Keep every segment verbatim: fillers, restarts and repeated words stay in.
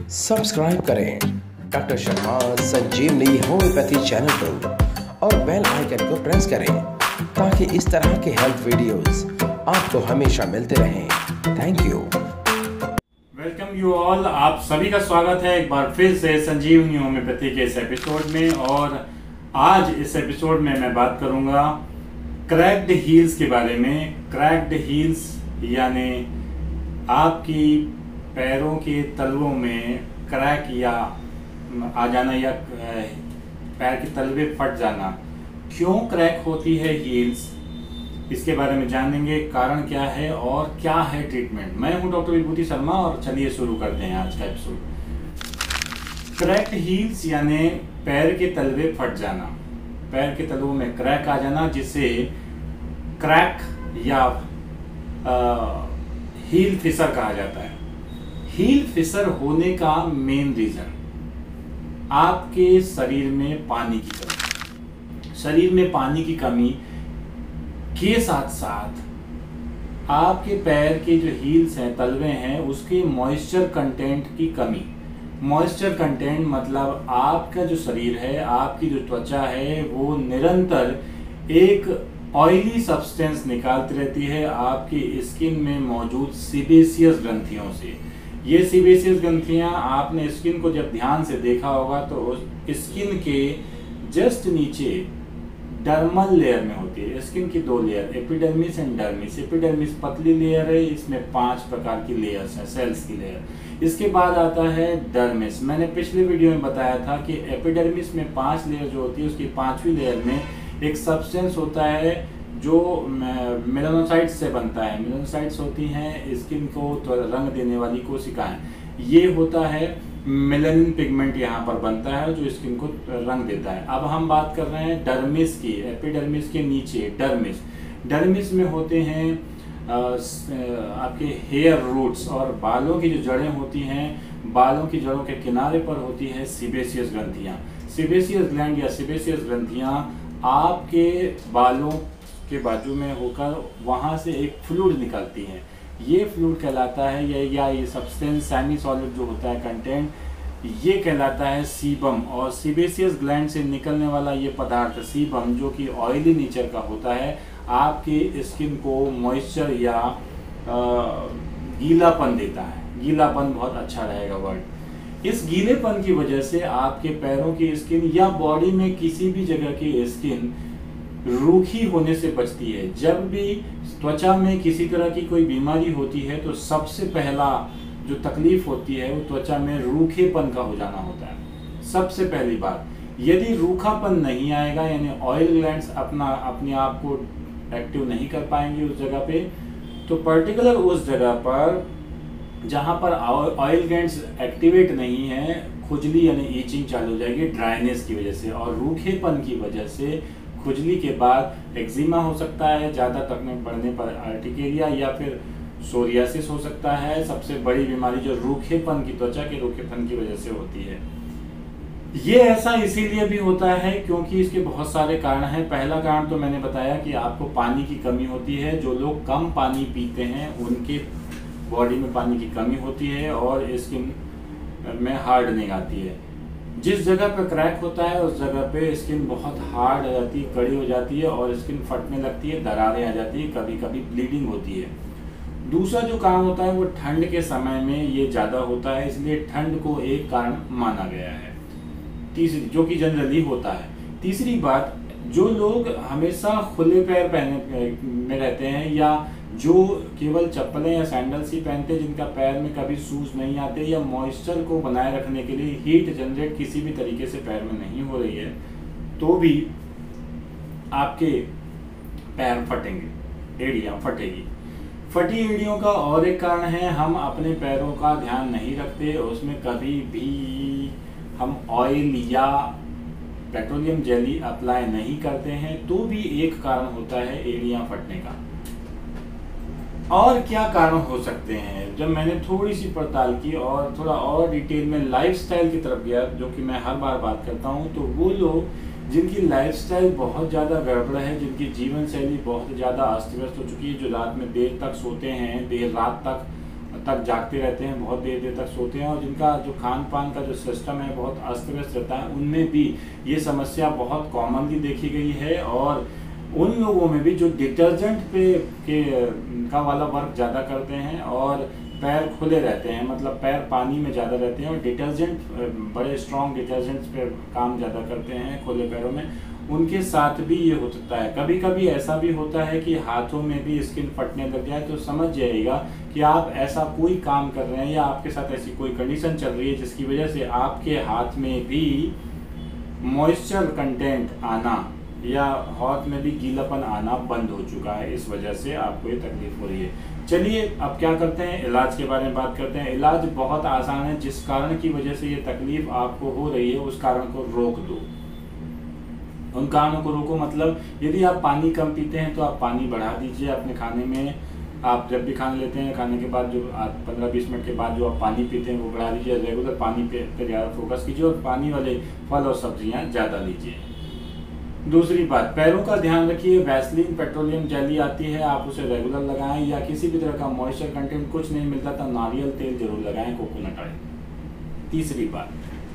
Subscribe करें doctor Sharma Sanjeevani homeopathy channel को और बेल आइकन को प्रेस करें ताकि इस तरह के हेल्थ वीडियोस आपको हमेशा मिलते रहें। Thank you. Welcome you all, आप सभी का स्वागत है एक बार फिर से संजीवनी होम्योपैथी के इस एपिसोड में। और आज इस एपिसोड में मैं बात करूंगा क्रैक्ड हील्स के बारे में। क्रैक्ड हील्स यानी आपकी पैरों के तलवों में क्रैक या आ जाना या पैर के तलवे फट जाना। क्यों क्रैक होती है हील्स, इसके बारे में जानेंगे, कारण क्या है और क्या है ट्रीटमेंट। मैं हूं डॉक्टर विभूति शर्मा और चलिए शुरू करते हैं आज का एपिसोड। क्रैक्ड हील्स यानी पैर के तलवे फट जाना, पैर के तलवों में क्रैक आ जाना, जिसे क्रैक या आ, हील फिसर कहा जाता है। हील फिसर होने का मेन रीजन आपके शरीर में पानी की कमी। शरीर में पानी की कमी के साथ साथ आपके पैर के जो हील्स हैं, तलवे हैं, उसके मॉइस्चर कंटेंट की कमी। मॉइस्चर कंटेंट मतलब आपका जो शरीर है, आपकी जो त्वचा है, वो निरंतर एक ऑयली सब्सटेंस निकालती रहती है आपकी स्किन में मौजूद सीबेसियस ग्रंथियों से। ये सीबेसियस ग्रंथियां आपने स्किन को जब ध्यान से देखा होगा तो स्किन के जस्ट नीचे डर्मल लेयर में होती है। स्किन की दो layer, epidermis and dermis. Epidermis पतली लेयर है, इसमें पांच प्रकार की लेयर्स हैं, सेल्स की लेयर। इसके बाद आता है डर्मिस। मैंने पिछले वीडियो में बताया था कि एपिडर्मिस में पांच लेयर जो होती है, उसकी पांचवी लेयर में एक सब्सटेंस होता है जो मेलानोसाइट्स से बनता है। मेलानोसाइट्स होती हैं स्किन को तो रंग देने वाली कोशिकाएं। ये होता है मेलानिन पिगमेंट, यहाँ पर बनता है जो स्किन को रंग देता है। अब हम बात कर रहे हैं डर्मिस की। एपिडर्मिस के नीचे डर्मिस। डर्मिस में होते हैं आपके हेयर रूट्स और बालों की जो जड़ें होती हैं, बालों की जड़ों के किनारे पर होती है सीबेसियस ग्रंथियाँ। सीबेसियस ग्लैंड या सीबेसियस ग्रंथियाँ आपके बालों के बाजू में होकर वहाँ से एक फ्लूइड निकलती हैं। ये फ्लूइड कहलाता है या, या ये सब्सटेंस सेमी सॉलिड जो होता है कंटेंट, ये कहलाता है सीबम। और सीबेसियस ग्लैंड से निकलने वाला ये पदार्थ सीबम, जो कि ऑयली नेचर का होता है, आपके स्किन को मॉइस्चर या आ, गीलापन देता है। गीलापन बहुत अच्छा रहेगा वर्ड। इस गीलेपन की वजह से आपके पैरों की स्किन या बॉडी में किसी भी जगह की स्किन रूखी होने से बचती है। जब भी त्वचा में किसी तरह की कोई बीमारी होती है तो सबसे पहला जो तकलीफ होती है वो त्वचा में रूखेपन का हो जाना होता है। सबसे पहली बात, यदि रूखापन नहीं आएगा यानी ऑयल ग्लैंड्स अपना अपने आप को एक्टिव नहीं कर पाएंगे उस जगह पे, तो पर्टिकुलर उस जगह पर जहां पर ऑयल ग्लैंड्स एक्टिवेट नहीं है, खुजली यानी ईचिंग चालू हो जाएगी ड्राइनेस की वजह से। और रूखेपन की वजह से खुजली के बाद एक्जिमा हो सकता है, ज़्यादा तकलीफ बढ़ने पर आर्टिकेरिया या फिर सोरियासिस हो सकता है। सबसे बड़ी बीमारी जो रूखेपन की, त्वचा के रूखेपन की वजह से होती है। ये ऐसा इसीलिए भी होता है क्योंकि इसके बहुत सारे कारण हैं। पहला कारण तो मैंने बताया कि आपको पानी की कमी होती है। जो लोग कम पानी पीते हैं उनके बॉडी में पानी की कमी होती है और स्किन में हार्डनिंग आती है। जिस जगह पे क्रैक होता है उस जगह पे स्किन बहुत हार्ड हो जाती है, कड़ी हो जाती है और स्किन फटने लगती है, दरारें आ जाती है, कभी कभी ब्लीडिंग होती है। दूसरा जो कारण होता है वो ठंड के समय में ये ज़्यादा होता है, इसलिए ठंड को एक कारण माना गया है। तीसरी, जो कि जनरली होता है। तीसरी बात, जो लोग हमेशा खुले पैर पहने में रहते हैं या जो केवल चप्पलें या सैंडल्स ही पहनते हैं, जिनका पैर में कभी सूज नहीं आते या मॉइस्चर को बनाए रखने के लिए हीट जनरेट किसी भी तरीके से पैर में नहीं हो रही है, तो भी आपके पैर फटेंगे, एड़ियाँ फटेगी। फटी एड़ियों का और एक कारण है, हम अपने पैरों का ध्यान नहीं रखते, उसमें कभी भी हम ऑयल या पेट्रोलियम जेली अप्लाई नहीं करते हैं, तो भी एक कारण होता है एड़ियाँ फटने का। और क्या कारण हो सकते हैं? जब मैंने थोड़ी सी पड़ताल की और थोड़ा और डिटेल में लाइफस्टाइल की तरफ गया, जो कि मैं हर बार बात करता हूं, तो वो लोग जिनकी लाइफस्टाइल बहुत ज़्यादा गड़बड़ है, जिनकी जीवन शैली बहुत ज़्यादा अस्त व्यस्त हो चुकी है, जो रात में देर तक सोते हैं, देर रात तक तक जागते रहते हैं, बहुत देर देर तक सोते हैं, और जिनका जो खान पान का जो सिस्टम है बहुत अस्त व्यस्त रहता है, उनमें भी ये समस्या बहुत कॉमनली देखी गई है। और उन लोगों में भी जो डिटर्जेंट पे के का वाला वर्क ज़्यादा करते हैं और पैर खुले रहते हैं, मतलब पैर पानी में ज़्यादा रहते हैं और डिटर्जेंट बड़े स्ट्रॉन्ग डिटर्जेंट्स पे काम ज़्यादा करते हैं खुले पैरों में, उनके साथ भी ये हो सकता है। कभी कभी ऐसा भी होता है कि हाथों में भी स्किन फटने लग जाए, तो समझ जाइएगा कि आप ऐसा कोई काम कर रहे हैं या आपके साथ ऐसी कोई कंडीशन चल रही है जिसकी वजह से आपके हाथ में भी मॉइस्चर कंटेंट आना या हाथ में भी गीलापन आना बंद हो चुका है। इस वजह से आपको ये तकलीफ हो रही है। चलिए अब क्या करते हैं, इलाज के बारे में बात करते हैं। इलाज बहुत आसान है। जिस कारण की वजह से ये तकलीफ आपको हो रही है उस कारण को रोक दो। उन कारणों को रोको मतलब यदि आप पानी कम पीते हैं तो आप पानी बढ़ा दीजिए अपने खाने में। आप जब भी खाना लेते हैं, खाने के बाद जो आप पंद्रह बीस मिनट के बाद जो आप पानी पीते हैं वो बढ़ा दीजिए। रेगुलर पानी पे पे ज़्यादा फोकस कीजिए और पानी वाले फल और सब्जियां ज़्यादा लीजिए। दूसरी बात, पैरों का ध्यान रखिए। वैसलीन पेट्रोलियम जेली आती है, आप उसे रेगुलर लगाएं, या किसी भी तरह का मॉइस्चर कंटेंट कुछ नहीं मिलता तो नारियल तेल जरूर लगाएं, कोकोनट ऑयल। तीसरी बात,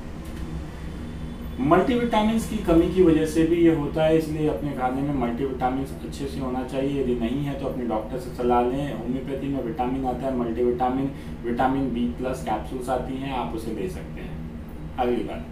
मल्टीविटामिन्स की कमी की वजह से भी ये होता है, इसलिए अपने खाने में मल्टीविटामिन्स अच्छे से होना चाहिए। यदि नहीं है तो अपने डॉक्टर से सलाह लें। होम्योपैथी में विटामिन आता है multivitamin, vitamin B plus capsules आती हैं, आप उसे ले सकते हैं। अगली बात,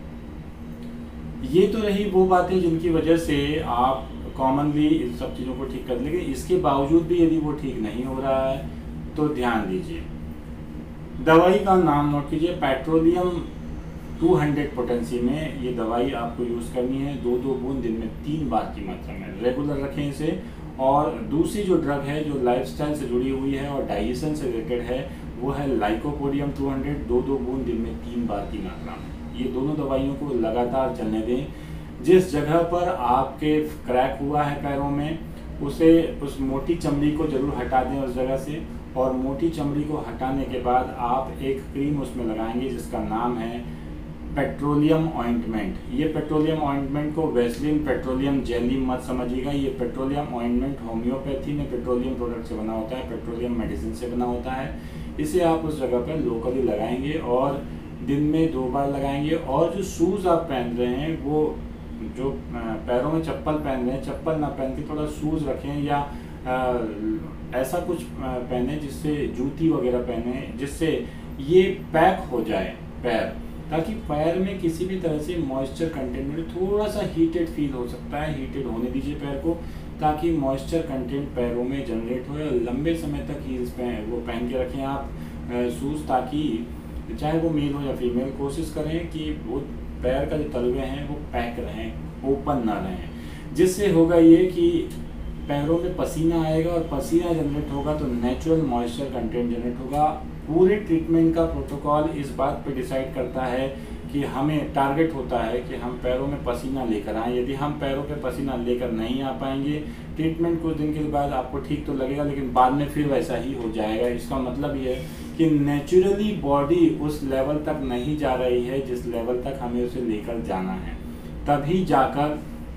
ये तो रही वो बातें जिनकी वजह से आप कॉमनली इन सब चीज़ों को ठीक कर, लेकिन इसके बावजूद भी यदि वो ठीक नहीं हो रहा है तो ध्यान दीजिए। दवाई का नाम नोट कीजिए, पेट्रोलियम दो सौ पोटेंसी में ये दवाई आपको यूज़ करनी है। दो दो बूंद दिन में तीन बार की मात्रा में रेगुलर रखें इसे। और दूसरी जो ड्रग है जो लाइफस्टाइल से जुड़ी हुई है और डाइजेशन से रिलेटेड है वो है लाइकोपोडियम दो सौ, दो दो बूंद दिन में तीन बार की मात्रा में। ये दोनों दवाइयों को लगातार चलने दें। जिस जगह पर आपके क्रैक हुआ है पैरों में, उसे उस मोटी चमड़ी को जरूर हटा दें उस जगह से, और मोटी चमड़ी को हटाने के बाद आप एक क्रीम उसमें लगाएंगे जिसका नाम है पेट्रोलियम ऑइंटमेंट। ये पेट्रोलियम ऑइंटमेंट को वैसलीन पेट्रोलियम जेली मत समझिएगा। ये पेट्रोलियम ऑइंटमेंट होम्योपैथी में पेट्रोलियम प्रोडक्ट से बना होता है, पेट्रोलियम मेडिसिन से बना होता है। इसे आप उस जगह पर लोकली लगाएंगे और दिन में दो बार लगाएंगे। और जो शूज़ आप पहन रहे हैं, वो जो पैरों में चप्पल पहन रहे हैं, चप्पल ना पहन के थोड़ा शूज़ रखें, या आ, ऐसा कुछ पहने जिससे जूती वगैरह पहने जिससे ये पैक हो जाए पैर, ताकि पैर में किसी भी तरह से मॉइस्चर कंटेंट मिले। थोड़ा सा हीटेड फील हो सकता है, हीटेड होने दीजिए पैर को, ताकि मॉइस्चर कंटेंट पैरों में जनरेट हो। लंबे समय तक हील्स पहन वो पहन के रखें आप शूज़, ताकि चाहे वो मेल हो या फीमेल, कोशिश करें कि वो पैर का जो तलवे हैं वो पैक रहें, ओपन ना रहें। जिससे होगा ये कि पैरों में पसीना आएगा, और पसीना जनरेट होगा तो नेचुरल मॉइस्चर कंटेंट जनरेट होगा। पूरे ट्रीटमेंट का प्रोटोकॉल इस बात पे डिसाइड करता है कि हमें टारगेट होता है कि हम पैरों में पसीना लेकर आएँ। यदि हम पैरों पे पसीना लेकर नहीं आ पाएंगे, ट्रीटमेंट कुछ दिन के बाद आपको ठीक तो लगेगा लेकिन बाद में फिर वैसा ही हो जाएगा। इसका मतलब ये है कि नेचुरली बॉडी उस लेवल तक नहीं जा रही है जिस लेवल तक हमें उसे लेकर जाना है, तभी जाकर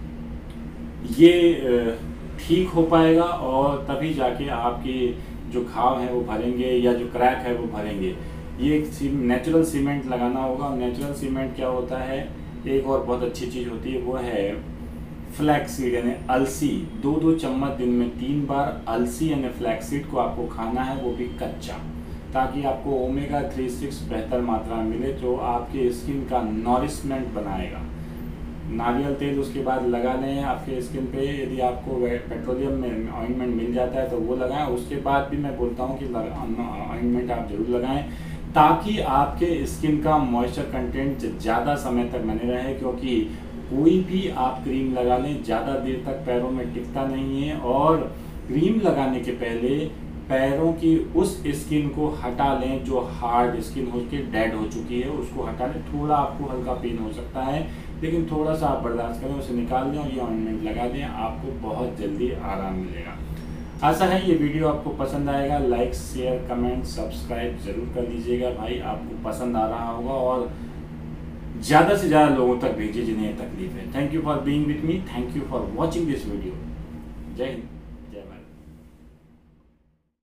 ये ठीक हो पाएगा और तभी जाके आपके जो घाव हैं वो भरेंगे या जो क्रैक है वो भरेंगे। ये एक नेचुरल सीमेंट लगाना होगा। नेचुरल सीमेंट क्या होता है, एक और बहुत अच्छी चीज़ होती है वो है फ्लैक्सीड यानी अलसी। दो दो चम्मच दिन में तीन बार अलसी यानी फ्लैक्सीड को आपको खाना है, वो भी कच्चा, ताकि आपको ओमेगा थ्री सिक्स बेहतर मात्रा में मिले जो आपके स्किन का नॉरिशमेंट बनाएगा। नारियल तेल उसके बाद लगा लें आपके स्किन पे। यदि आपको पेट्रोलियम में ऑइंटमेंट मिल जाता है तो वो लगाएं। उसके बाद भी मैं बोलता हूँ कि ऑइंटमेंट आप जरूर लगाएं, ताकि आपके स्किन का मॉइस्चर कंटेंट ज़्यादा समय तक बने रहे। क्योंकि कोई भी आप क्रीम लगा लें ज़्यादा देर तक पैरों में टिकता नहीं है, और क्रीम लगाने के पहले पैरों की उस स्किन को हटा लें जो हार्ड स्किन हो के डेड हो चुकी है, उसको हटा लें। थोड़ा आपको हल्का पेन हो सकता है लेकिन थोड़ा सा आप बर्दाश्त करें, उसे निकाल दें और ये ऑइंटमेंट लगा दें, आपको बहुत जल्दी आराम मिलेगा। आशा है ये वीडियो आपको पसंद आएगा। लाइक शेयर कमेंट सब्सक्राइब जरूर कर दीजिएगा भाई, आपको पसंद आ रहा होगा, और ज़्यादा से ज़्यादा लोगों तक भेजिए जिन्हें तकलीफ है। Thank you for being with me, thank you for watching this video. जय हिंद।